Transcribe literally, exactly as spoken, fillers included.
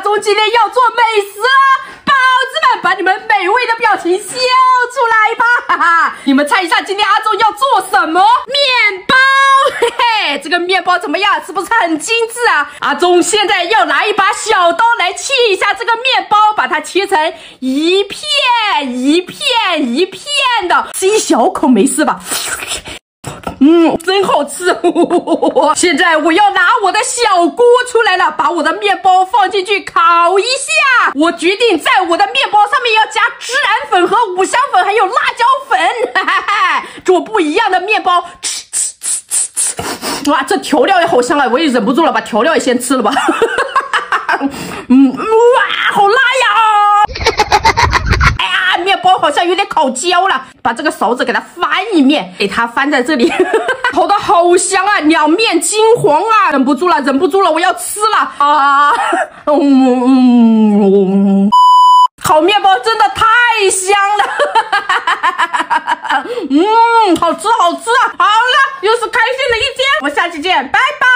总今天要做美食了，宝子们，把你们美味的表情笑出来吧！哈哈，你们猜一下，今天阿忠要做什么？面包，嘿嘿，这个面包怎么样？是不是很精致啊？阿忠现在要拿一把小刀来切一下这个面包，把它切成一片一片一片的，吃一小口没事吧？嗯，真好吃！现在我要拿我的小锅出来了，把我的面包放进去烤一下。我决定在我的面包上面要加孜然粉和五香粉，还有辣椒粉，哈哈哈，做不一样的面包。吃吃吃吃吃！哇，这调料也好香啊！我也忍不住了，把调料也先吃了吧。嗯，哇，好辣呀！哎呀，面包好像有点烤焦了，把这个勺子给它翻一面，给它翻在这里，烤的好香啊，两面金黄啊，忍不住了，忍不住了，我要吃了啊！嗯，烤面包真的太香了，嗯，好吃好吃啊！好了，又是开心的一天，我下期见，拜拜。